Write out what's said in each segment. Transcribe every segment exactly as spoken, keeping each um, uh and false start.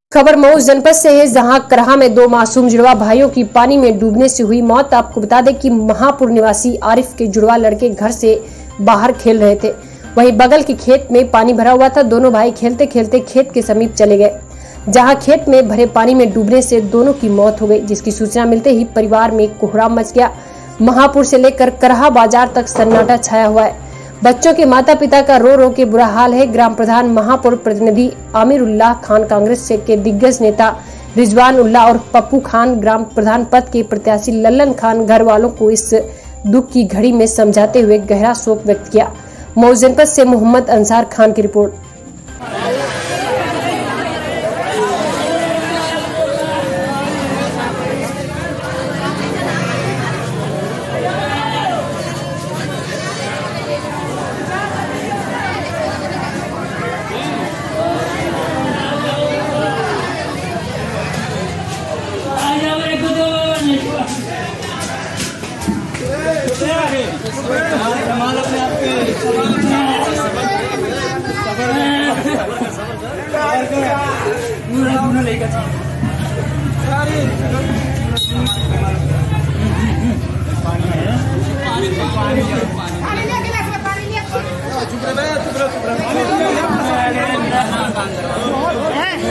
खबर मऊ जनपद से है, जहां करहा में दो मासूम जुड़वा भाइयों की पानी में डूबने से हुई मौत। आपको बता दें कि महापुर निवासी आरिफ के जुड़वा लड़के घर से बाहर खेल रहे थे, वहीं बगल के खेत में पानी भरा हुआ था। दोनों भाई खेलते खेलते खेत के समीप चले गए, जहां खेत में भरे पानी में डूबने से दोनों की मौत हो गई, जिसकी सूचना मिलते ही परिवार में कोहराम मच गया। महापुर से लेकर करहा बाजार तक सन्नाटा छाया हुआ है। बच्चों के माता पिता का रो रो के बुरा हाल है। ग्राम प्रधान महापुर प्रतिनिधि आमिर उल्लाह खान, कांग्रेस से के दिग्गज नेता रिजवान उल्लाह और पप्पू खान, ग्राम प्रधान पद के प्रत्याशी लल्लन खान घर वालों को इस दुख की घड़ी में समझाते हुए गहरा शोक व्यक्त किया। मऊ जनपद से मोहम्मद अंसार खान की रिपोर्ट।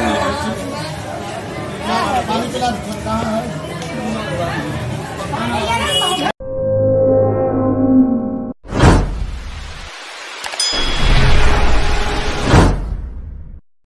पानी पिला